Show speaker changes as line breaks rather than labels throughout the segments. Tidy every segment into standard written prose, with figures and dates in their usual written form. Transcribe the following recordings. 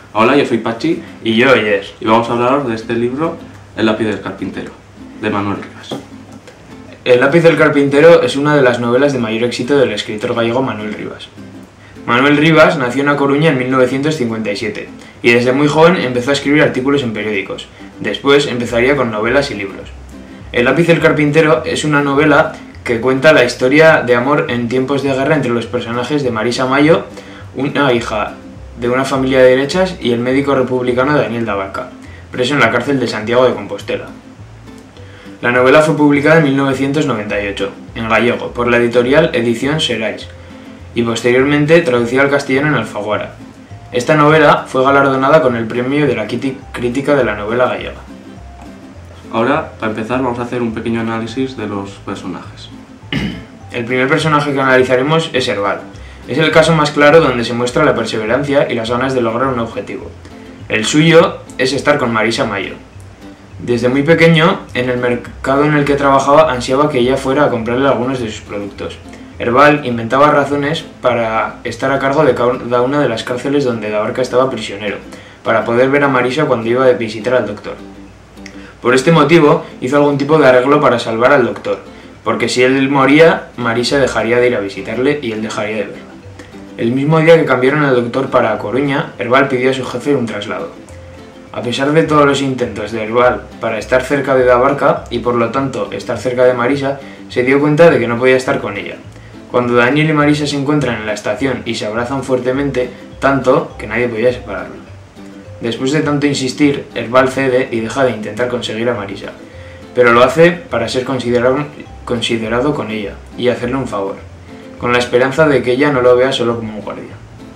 Hola, yo soy Pachi
Y yo, Yes.
y vamos a hablaros de este libro, El lápiz del carpintero, de Manuel Rivas.
El lápiz del carpintero es una de las novelas de mayor éxito del escritor gallego Manuel Rivas. Manuel Rivas nació en A Coruña en 1957 y desde muy joven empezó a escribir artículos en periódicos. Después empezaría con novelas y libros. El lápiz del carpintero es una novela que cuenta la historia de amor en tiempos de guerra entre los personajes de Marisa Mayo, una hija de una familia de derechas, y el médico republicano Daniel Dabarca, preso en la cárcel de Santiago de Compostela. La novela fue publicada en 1998, en gallego, por la editorial Edición Serais, y posteriormente traducida al castellano en Alfaguara. Esta novela fue galardonada con el premio de la crítica de la novela gallega.
Ahora, para empezar, vamos a hacer un pequeño análisis de los personajes.
El primer personaje que analizaremos es Herbal. Es el caso más claro donde se muestra la perseverancia y las ganas de lograr un objetivo. El suyo es estar con Marisa Mayo. Desde muy pequeño, en el mercado en el que trabajaba, ansiaba que ella fuera a comprarle algunos de sus productos. Herbal inventaba razones para estar a cargo de cada una de las cárceles donde Dabarca estaba prisionero, para poder ver a Marisa cuando iba a visitar al doctor. Por este motivo, hizo algún tipo de arreglo para salvar al doctor, porque si él moría, Marisa dejaría de ir a visitarle y él dejaría de verla. El mismo día que cambiaron al doctor para A Coruña, Herbal pidió a su jefe un traslado. A pesar de todos los intentos de Herbal para estar cerca de Dabarca y por lo tanto estar cerca de Marisa, se dio cuenta de que no podía estar con ella. Cuando Daniel y Marisa se encuentran en la estación y se abrazan fuertemente, tanto que nadie podía separarlos. Después de tanto insistir, Herbal cede y deja de intentar conseguir a Marisa, pero lo hace para ser considerado con ella y hacerle un favor, con la esperanza de que ella no lo vea solo como un guardia.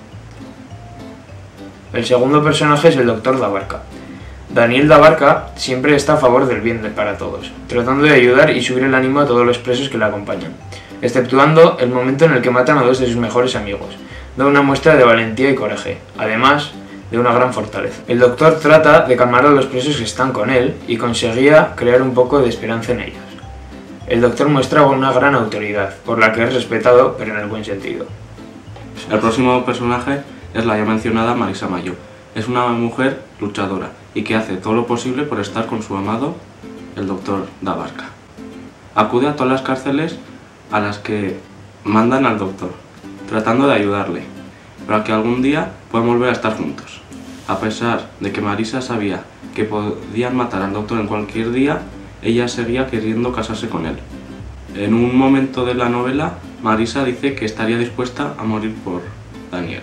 El segundo personaje es el doctor Dabarca. Daniel Dabarca siempre está a favor del bien para todos, tratando de ayudar y subir el ánimo a todos los presos que le acompañan, exceptuando el momento en el que matan a dos de sus mejores amigos. Da una muestra de valentía y coraje, además de una gran fortaleza. El doctor trata de calmar a los presos que están con él y conseguía crear un poco de esperanza en ellos. El doctor muestra una gran autoridad, por la que es respetado, pero en el buen sentido.
El próximo personaje es la ya mencionada Marisa Mayo. Es una mujer luchadora y que hace todo lo posible por estar con su amado, el doctor Dabarca. Acude a todas las cárceles a las que mandan al doctor, tratando de ayudarle, para que algún día puedan volver a estar juntos. A pesar de que Marisa sabía que podían matar al doctor en cualquier día, ella seguía queriendo casarse con él. En un momento de la novela, Marisa dice que estaría dispuesta a morir por Daniel.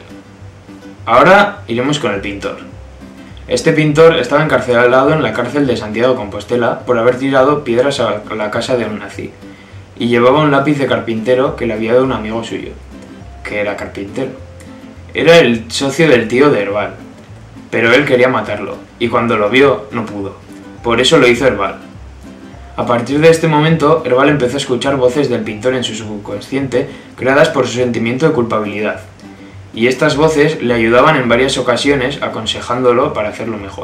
Ahora iremos con el pintor. Este pintor estaba encarcelado en la cárcel de Santiago de Compostela por haber tirado piedras a la casa de un nazi, y llevaba un lápiz de carpintero que le había dado un amigo suyo, que era carpintero. Era el socio del tío de Herbal, pero él quería matarlo, y cuando lo vio no pudo. Por eso lo hizo Herbal. A partir de este momento, Herbal empezó a escuchar voces del pintor en su subconsciente creadas por su sentimiento de culpabilidad, y estas voces le ayudaban en varias ocasiones aconsejándolo para hacerlo mejor.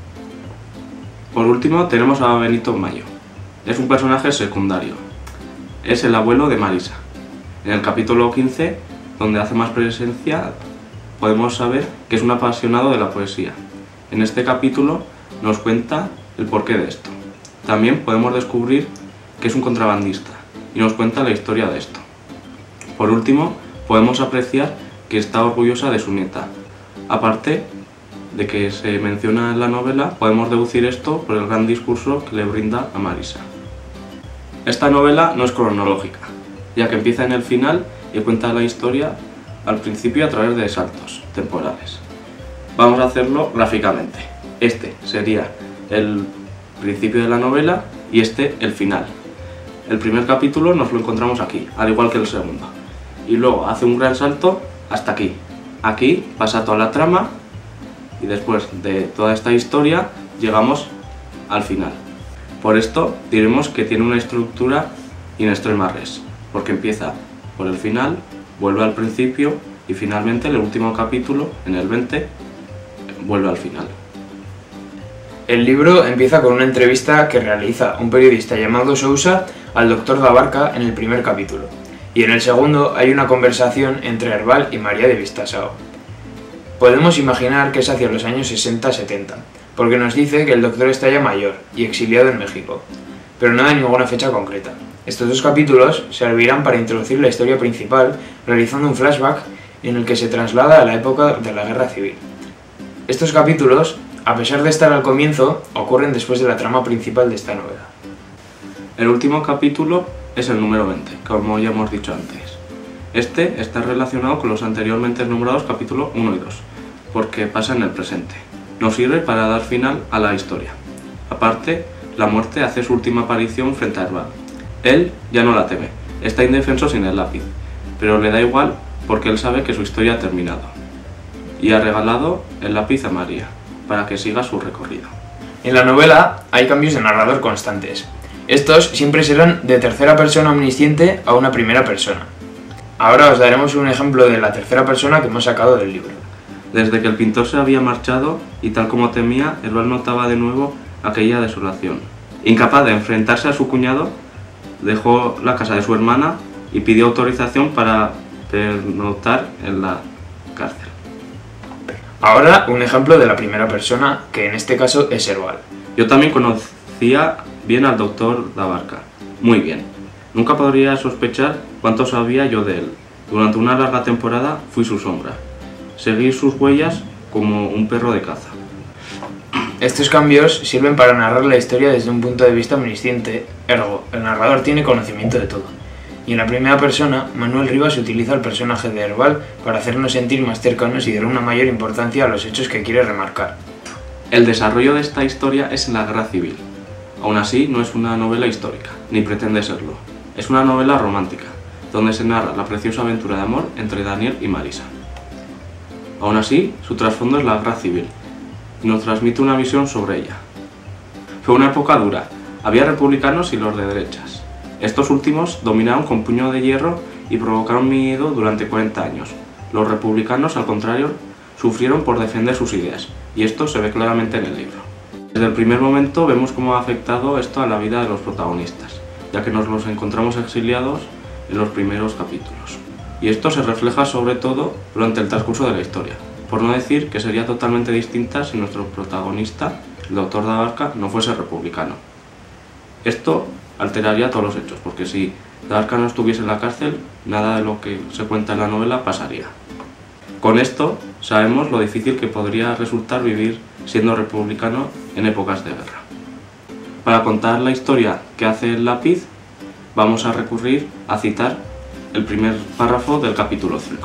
Por último tenemos a Benito Mayo. Es un personaje secundario. Es el abuelo de Marisa. En el capítulo 15, donde hace más presencia, podemos saber que es un apasionado de la poesía. En este capítulo nos cuenta el porqué de esto. También podemos descubrir que es un contrabandista y nos cuenta la historia de esto. Por último, podemos apreciar que está orgullosa de su nieta. Aparte de que se menciona en la novela, podemos deducir esto por el gran discurso que le brinda a Marisa. Esta novela no es cronológica, ya que empieza en el final y cuenta la historia al principio a través de saltos temporales. Vamos a hacerlo gráficamente. Este sería el principio de la novela y este el final. El primer capítulo nos lo encontramos aquí, al igual que el segundo. Y luego hace un gran salto hasta aquí. Aquí pasa toda la trama y después de toda esta historia llegamos al final. Por esto diremos que tiene una estructura in extremis res, porque empieza por el final, vuelve al principio y finalmente el último capítulo, en el 20, vuelve al final.
El libro empieza con una entrevista que realiza un periodista llamado Sousa al doctor Dabarca en el primer capítulo, y en el segundo hay una conversación entre Herbal y María de Vistasao. Podemos imaginar que es hacia los años 60-70, porque nos dice que el doctor está ya mayor y exiliado en México, pero no da ninguna fecha concreta. Estos dos capítulos servirán para introducir la historia principal, realizando un flashback en el que se traslada a la época de la Guerra Civil. Estos capítulos, a pesar de estar al comienzo, ocurren después de la trama principal de esta novela.
El último capítulo es el número 20, como ya hemos dicho antes. Este está relacionado con los anteriormente nombrados capítulos 1 y 2, porque pasa en el presente. Nos sirve para dar final a la historia. Aparte, la muerte hace su última aparición frente a Herbal. Él ya no la teme, está indefenso sin el lápiz, pero le da igual porque él sabe que su historia ha terminado. Y ha regalado el lápiz a María, para que siga su recorrido.
En la novela hay cambios de narrador constantes. Estos siempre serán de tercera persona omnisciente a una primera persona. Ahora os daremos un ejemplo de la tercera persona que hemos sacado del libro.
Desde que el pintor se había marchado, y tal como temía, Herbal notaba de nuevo aquella desolación. Incapaz de enfrentarse a su cuñado, dejó la casa de su hermana y pidió autorización para pernoctar en la cárcel.
Ahora un ejemplo de la primera persona, que en este caso es Herbal.
Yo también conocía bien al doctor Dabarca, muy bien. Nunca podría sospechar cuánto sabía yo de él. Durante una larga temporada fui su sombra. Seguí sus huellas como un perro de caza.
Estos cambios sirven para narrar la historia desde un punto de vista omnisciente, ergo, el narrador tiene conocimiento de todo. Y en la primera persona, Manuel Rivas utiliza el personaje de Herbal para hacernos sentir más cercanos y dar una mayor importancia a los hechos que quiere remarcar.
El desarrollo de esta historia es en la Guerra Civil. Aún así, no es una novela histórica, ni pretende serlo. Es una novela romántica, donde se narra la preciosa aventura de amor entre Daniel y Marisa. Aún así, su trasfondo es la Guerra Civil, y nos transmite una visión sobre ella. Fue una época dura, había republicanos y los de derechas. Estos últimos dominaron con puño de hierro y provocaron miedo durante 40 años. Los republicanos, al contrario, sufrieron por defender sus ideas, y esto se ve claramente en el libro. Desde el primer momento vemos cómo ha afectado esto a la vida de los protagonistas, ya que nos los encontramos exiliados en los primeros capítulos. Y esto se refleja sobre todo durante el transcurso de la historia, por no decir que sería totalmente distinta si nuestro protagonista, el doctor Dabarca, no fuese republicano. Esto alteraría todos los hechos, porque si Dabarca no estuviese en la cárcel, nada de lo que se cuenta en la novela pasaría. Con esto sabemos lo difícil que podría resultar vivir siendo republicano en épocas de guerra. Para contar la historia que hace el lápiz, vamos a recurrir a citar el primer párrafo del capítulo 5.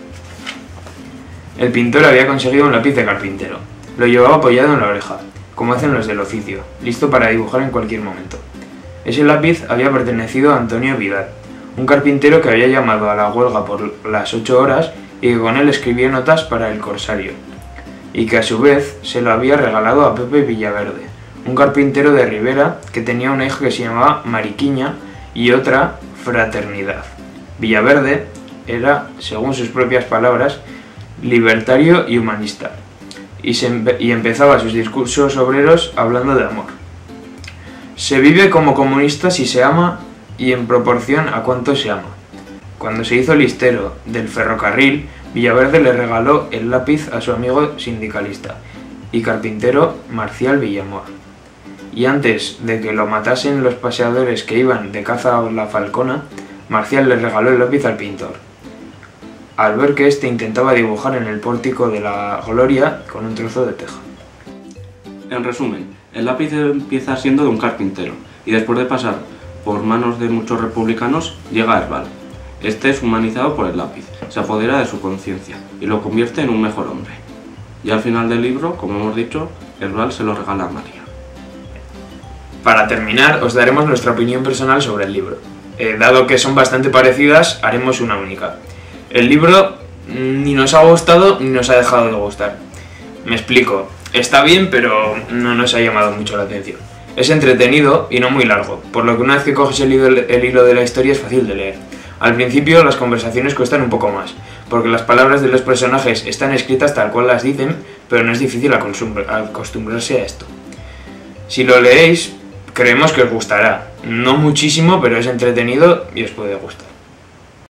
El pintor había conseguido un lápiz de carpintero. Lo llevaba apoyado en la oreja, como hacen los del oficio, listo para dibujar en cualquier momento. Ese lápiz había pertenecido a Antonio Vidal, un carpintero que había llamado a la huelga por las 8 horas y que con él escribía notas para El Corsario, y que a su vez se lo había regalado a Pepe Villaverde, un carpintero de Rivera que tenía una hija que se llamaba Mariquiña y otra Fraternidad. Villaverde era, según sus propias palabras, libertario y humanista, y empezaba sus discursos obreros hablando de amor. Se vive como comunista si se ama y en proporción a cuánto se ama. Cuando se hizo listero del ferrocarril, Villaverde le regaló el lápiz a su amigo sindicalista y carpintero Marcial Villamor. Y antes de que lo matasen los paseadores que iban de caza a la Falcona, Marcial le regaló el lápiz al pintor, al ver que éste intentaba dibujar en el pórtico de la Gloria con un trozo de teja.
En resumen, el lápiz empieza siendo de un carpintero, y después de pasar por manos de muchos republicanos, llega a Herbal. Este es humanizado por el lápiz, se apodera de su conciencia y lo convierte en un mejor hombre. Y al final del libro, como hemos dicho, Herbal se lo regala a María.
Para terminar, os daremos nuestra opinión personal sobre el libro. Dado que son bastante parecidas, haremos una única. El libro ni nos ha gustado ni nos ha dejado de gustar. Me explico, está bien, pero no nos ha llamado mucho la atención. Es entretenido y no muy largo, por lo que una vez que coges el hilo de la historia es fácil de leer. Al principio las conversaciones cuestan un poco más, porque las palabras de los personajes están escritas tal cual las dicen, pero no es difícil acostumbrarse a esto. Si lo leéis, creemos que os gustará. No muchísimo, pero es entretenido y os puede gustar.